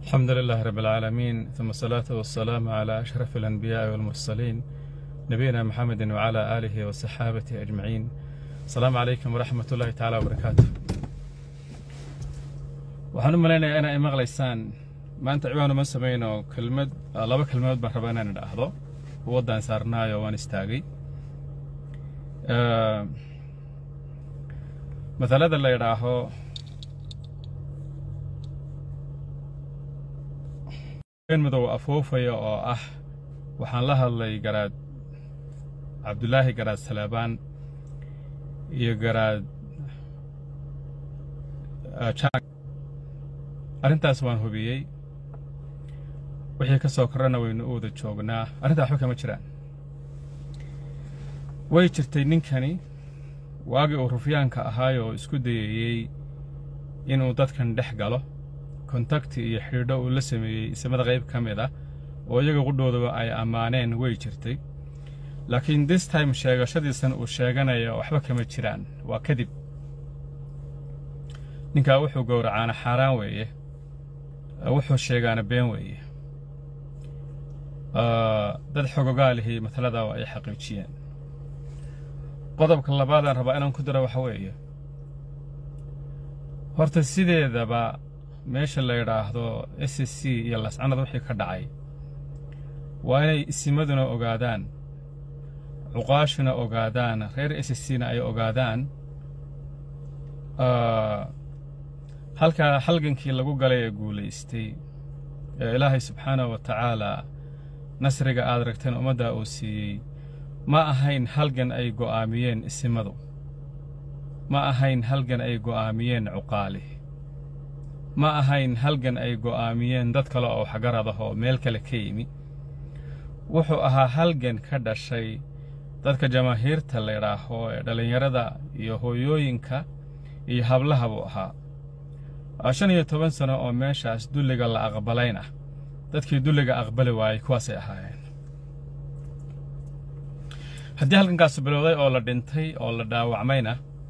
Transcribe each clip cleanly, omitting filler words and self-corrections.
الحمد لله رب العالمين، ثم الصلاة والسلام على أشرف الأنبياء والمرسلين نبينا محمد وعلى آله وصحابته أجمعين. السلام عليكم ورحمة الله تعالى وبركاته. waxaan umaleynaya inay maqlaysaan maanta ciwaan uma sameeyno laba kelmadood baan rabaa inaan idhaahdo. Wadaan saarnaayo waan istaagay. Mathalada la yidhaaho madow afoofaya oo ah waxaan la hadlay garaad Cabdullaahi Garaad Salabaan iyo garaad arrintaas waan hubiyey wixii ka soo korana waynu u wada joognaa. arrinta waxba kama jiraan. way jirtay ninkani waagii uu Rufyaanka ahaay oo isku dayayay inuu dadkan dhex galo kontakti iyo xidhiidho uu la sameeyey ismada qayb ka mid ah oo iyaga qudhoodaba ay ammaaneen way jirtay. laakiin this time sheegashadiisan uu sheeganayo waxba kama jiraan, waa kadib. ninkaa wuxuu gowracaana xaaraan weeye, wuxuu sheegaana been weeye. dad xogogaalihii matalada ay xaqiijiyeen. qodobka labaadaan rabaa inaan ku daro waxa weeye, horta sideedaba meesha la yidhaahdo SSC iyo lascanada wixii ka dhacay waa inay isimaduna ogaadaan, cuqaashuna ogaadaan, reer SSCna ay ogaadaan halkaa halgankii lagu galay ee guulaystay ee Ilaahay subxaanahu wa tacaala nasriga aad aragteen ummadda uu siiyey ma ahayn halgan ay go'aamiyeen isimadu, ma ahayn halgan ay go'aamiyeen cuqaali, ma ahayn halgan ay go'aamiyeen dad kale oo xagarad ah oo meel kale ka yimi. wuxuu ahaa halgan ka dhashay dadka jamaahiirta la yidhaaho ee dhalinyarada iyo hooyooyinka iyo hablaha buu ahaa. 15 sano oo meeshaas dulliga la aqbalayna dadkii dulliga aqbali waayay kuwaasay ahaayeen. haddii halgankaas bilowday oo la dhintay oo la dhaawacmayna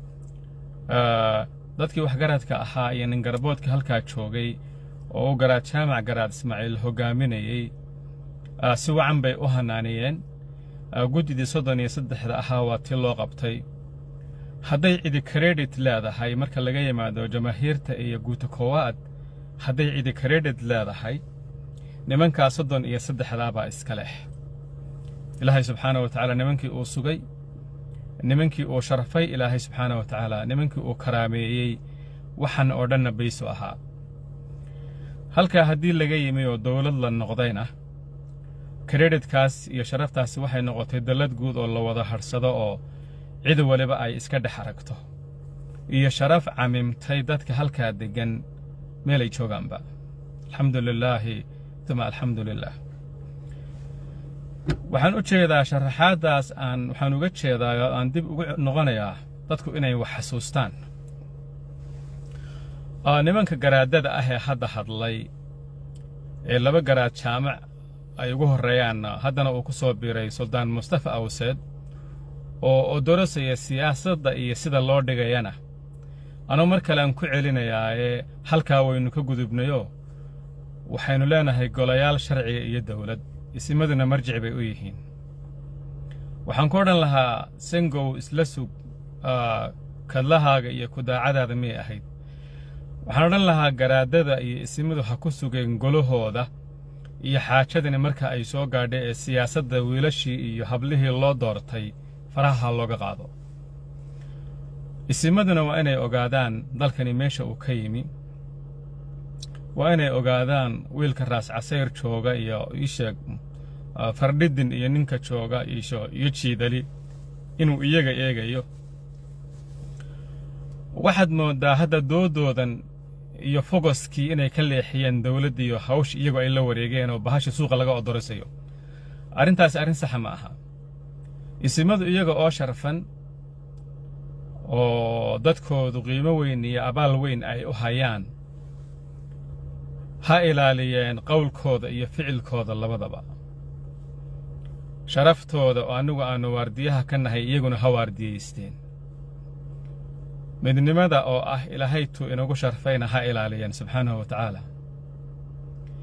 dadkii waxgaradka ahaa iyo nin garboodka halkaa joogay oo u garaad jaamac garaad Ismaaciil hogaaminayay si wacan bay u hanaaniyeen. guddidii 33 ahaa waa tii loo qabtay. hadday cidi credit leedahay marka laga yimaado jamaahiirta iyo guuta koowaad, hadday cidi credit leedahay nimankaa 33 baa iska leh. ilaahay subxaanahu wa tacaala nimankii uu sugay, nimankii uu sharafay ilaahay subxaanahu wa tacaala, nimankii uu karaameeyey waxan oo dhanna baysu ahaa. halkaa haddii laga yimi oo dowlad la noqdayna creditkaas iyo sharaftaasi waxay noqotay dallad guud oo la wada harsado oo cid waliba ay iska dhex aragto, iyo sharaf camimtay dadka halkaa degan meelay joogaanba. alxamdulilaahi uma alxamdulilah. waxaan u jeedaa sharaxaadaas waxaan uga jeedaa aan dib ugu noqonayaa dadku inay wax xasuustaan. nimanka garaadada ah ee hadda hadlay ee laba garaad jaamac ay ugu horeeyaan, haddana uu ku soo biiray Suldaan Mustafa Awseed oo doorasaya siyaasadda iyo sida loo dhigayana anoo mar kale aan ku celinayaa halkaa waynu ka gudubnayo waxaynu leenahay golayaal sharciga iyo dawlad, isimaduna marjic bay u yihiin. waxaan ku odhan lahaa sengow isla sug kadlahaaga iyo kudaacadaada miyay ahayd. waxaan odhan lahaa garaadada iyo isimadu ha ku sugeen golahooda iyo xaajadani marka ay soo gaadhay ee siyaasadda wiilashii iyo hablihii loo doortay faraha looga qaado. isimaduna waa inay ogaadaan dalkani meesha uu ka yimi, waa inay ogaadaan wiilka raas casayr jooga iyo isheeg fardhidin iyo ninka jooga iyo jiidali inuu iyaga eegayo. waxaad moodaa hadda doodoodan iyo fogoskii inay ka leexiyeen dawladda iyo hawsh iyagoo ay la wareegeen oo bahasha suuqa laga odorosayo. arrintaasi arrin saxa ma aha. isimadu iyaga oo sharfan oo dadkoodu qiimo weyn iyo abaal weyn ay u hayaan ha ilaaliyeen qowlkooda iyo ficilkooda labadaba. sharaftooda oo anigu aanu waardiyaha ka nahay iyaguna ha waardiyeysteen. midnimada oo ah ilaahay tuu inagu sharfayna ha ilaaliyeen subxaanahu wa tacaala.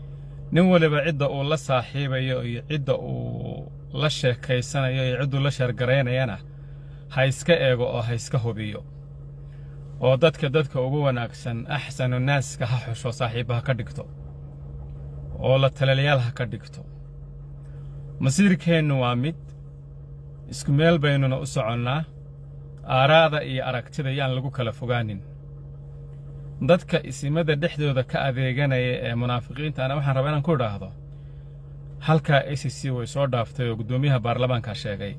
nin waliba cidda uu la saaxiibayo iyo cidda uu la sheekaysanayo iyo ciddu la sheergaraynayana ha iska eego oo ha iska hubiyo oo dadka ugu wanaagsan axsanu naaska ha xusho saaxiibaha ka dhigto oo la talaliyaal ha ka dhigto masiirkeennu waa mid isku meel baynuna u soconnaa aaraada iyo aragtida yaan lagu kala fogaanin dadka isimada dhexdooda ka adeeganaya ee munaafiqiinta ana waxaan rabaa inaan ku idhaahdo halkaa ACC way soo dhaaftay oo guddoomiyaha baarlamaanka sheegay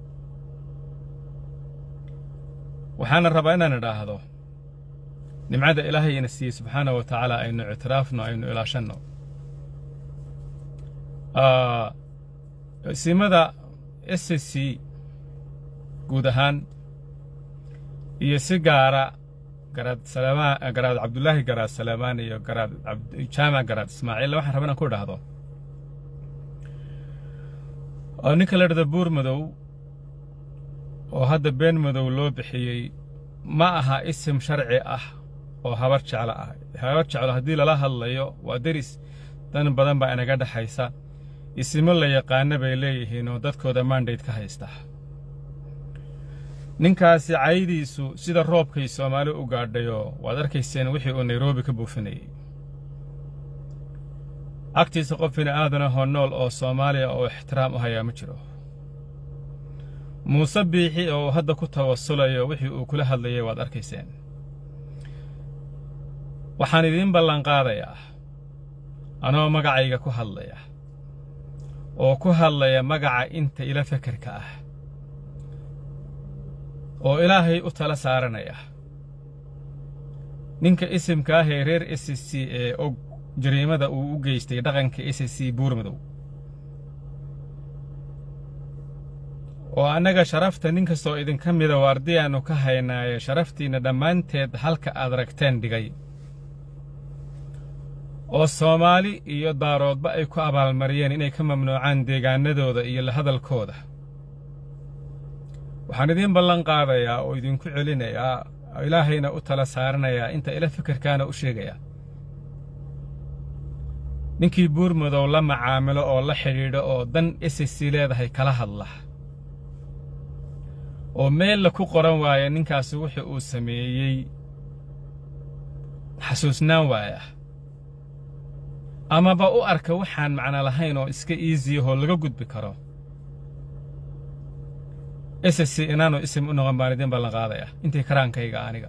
waxaan rabaa inaan idhaahdo nimcada ilaahay ina siiyey subxaanahu wa tacaala aynu ictiraafno aynu ilaashanno isimada SSC guud ahaan iyo si gaara garaad cabdullaahi garaad salaamaan iyo garaad jaamac garaad ismaaciil waxaan rabaa inaan ku idhaahdo ninka la dhada buur madow oo hadda been madow loo bixiyey ma aha isim sharci ah oo habar jeclo ah habar jeclo haddii lala hadlayo waa deris dan badan baa inaga dhaxaysa isimo la yaqaana bay leeyihiin oo dadkooda mandate ka haysta ninkaasi caydiisu sida roobkay Soomaali u gaadhayo waad arkayseen wixii uu Nairobi ka buufinayay agtiisa qofina aadana nool oo Soomaaliya oo ixtiraam u haya ma jiro Muuse Biixi oo hadda ku tawassulayo wixii uu kula hadlayay waad arkayseen waxaan idin ballan qaadayaa anoo magacayga ku hadlaya oo ku hadlaya magaca inta ila fikirka ah oo ilaahay u tala saaranaya ninka isimka ah ee reer SSC ee og jariimada uu u geystay dhaqanka SSC buurmadow oo anaga sharafta nin kastoo idin ka mida waardiyaanu ka haynaayo sharaftiina dhammaanteed halka aad ragteen dhigay oo Soomaali iyo daaroodba ay ku abaalmariyeen inay ka mamnuucaan deegaanadooda iyo la hadalkooda waxaan idin ballan qaadayaa oo idinku celinayaa ilaahayna u tala saaranayaa inta ila fikirkaana u sheegaya ninkii buurmadow la macaamilo oo la xidhiidho oo dan SSC leedahay kala hadla oo meel la ku qoran waaya ninkaasi wixii uu sameeyey xasuusnaan waaya ama ba u arka waxaan macna lahayn oo iska easy oo laga gudbi karo SSC inaanu isim u noqon baan idin ballan qaadaya intii karaankayga aniga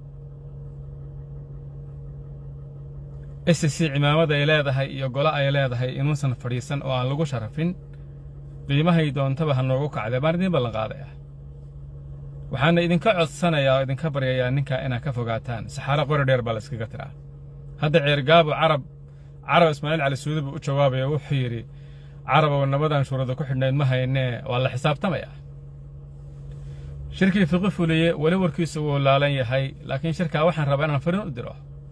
SSC cimaamada ay leedahay iyo golo ay leedahay inuusan fadhiisan oo aan lagu sharafin qiimahay doontaba ha noogu kacday baan idin ballan qaadaya waxaana idinka codsanayaa oo idinka baryayaa ninka inaad ka fogaataan saxaaro qori dheer baa la iskaga tiraa hadda ceergaabo carab Ismaaciil Cali Suudi buu u jawaabay wuxuu yiri carab oo nabadan shuruudo ku xidhnayd ma haynee waa la xisaabtamaya shirkii fiqi fuliye wali warkiisu uu laalan yahay laakiin shirka waxaan rabaa inaan fariin u diro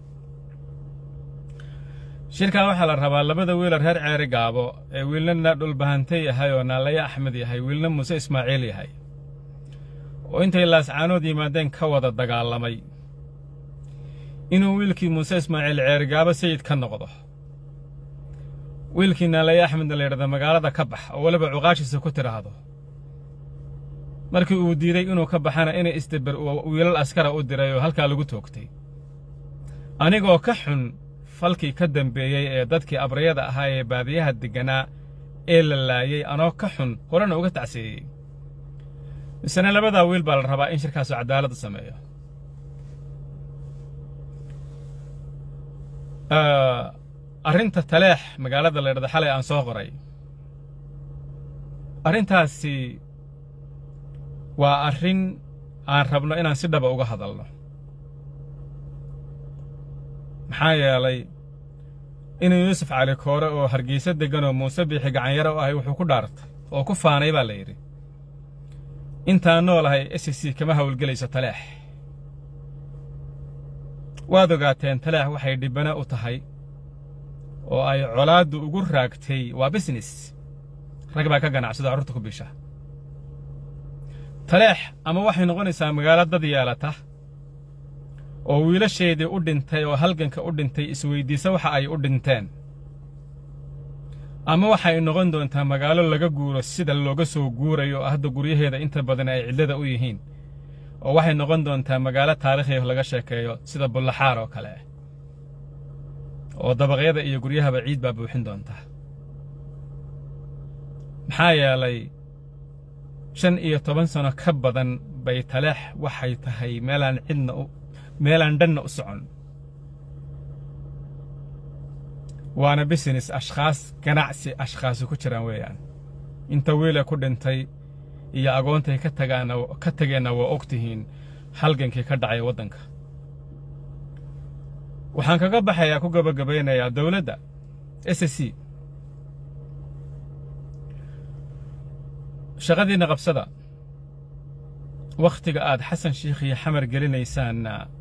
shirka waxa la rabaa labada wiil reer ceerigaabo ee wiilna dhul bahantay yahay oo Naalaya Axmed yahay wiilna Muuse Ismaaciil yahay oo intay laascaanood yimaadeen ka wada dagaalamay inuu wiilkii Muuse Ismaaciil ceerigaabo sayid ka noqdo wiilkii Naalaya Axmed la yiraahdo magaalada ka bax oo waliba cuqaashiisa ku tiraahdo markii uu diiday inuu ka baxana inay isdabar wiilal askara u diray oo halka lagu toogtay anigoo ka xun falkii ka dambeeyay ee dadkii abrayada ahaa ee baadiyaha deganaa ee la laayay anoo ka xun horena uga tacsiiyay isna labada wiil baa la rabaa in shirkaas cadaalad sameeyo arrinta taleex magaalada la yiraahdo xalay aan soo qoray arrintaasi waa arrin aan rabno inaan si dhaba uga hadalno maxaa yeelay inuu Yuusuf Cali Koore oo Hargeysa degan oo Muuse Biixi gacan yar oo ahay wuxuu ku dhaartay oo ku faanay baa la yiri intaan noolahay SSC kama hawlgelayso taleex waad ogaateen taleex waxay dhibana u tahay oo ay colaadu ugu raagtay waa business rag baa ka ganacsada carruurta ku bisha taleex ama waxay noqonaysaa magaalada dad yeelata oo wiilasheedii u dhintay oo halganka u dhintay isweydiisa waxa ay u dhinteen ama waxay noqon doontaa magaalo laga guuro sida looga soo guurayo hadda guryaheeda inta badan ay cidlada u yihiin oo waxay noqon doontaa magaalo taariikhi laga sheekeeyo sida Bullaxaar oo kale oo dabaqyada iyo guryahaba ciid baa buuxin doonta maxaa yeelay 15 sano ka badan bay Taleex waxay tahay meelaan dhanna u socon وانا بيزنس اشخاص ganacsi ashkhaas ku jiraan weeyaan inta weela ku dhintay iyo aqoontay ka tageena waa ogtihiin halgankii ka dhacay wadanka waxaan kaga baxayaa ku gabagabeynayaa dawladda SSC shaqadiina qabsada waqtiga aad Xasan Sheikh iyo Xamar gelinaysaan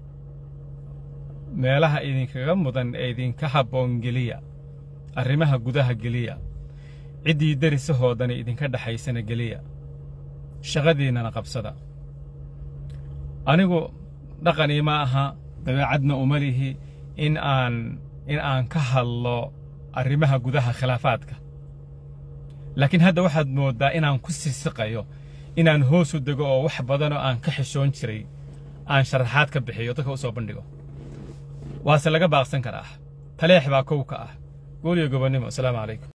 meelaha idinkaga mudan ee idinka habboon geliya arrimaha gudaha geliya cidii darisahoodana idinka dhaxaysana geliya shaqadiinana qabsada anigu dhaqani ma aha dabeecadna uma lihi in aan ka hadlo arrimaha gudaha khilaafaadka laakiin hadda waxaad moodaa inaan ku siisiqayo inaan hoos u dego oo wax badan oo aan ka xishoon jiray aan sharaxaad ka bixiyo dadka u soo bandhigo waase laga baaqsan karaa Taleex baa kow ka ah gooliyo gobonimo. Assalaamu calaykum.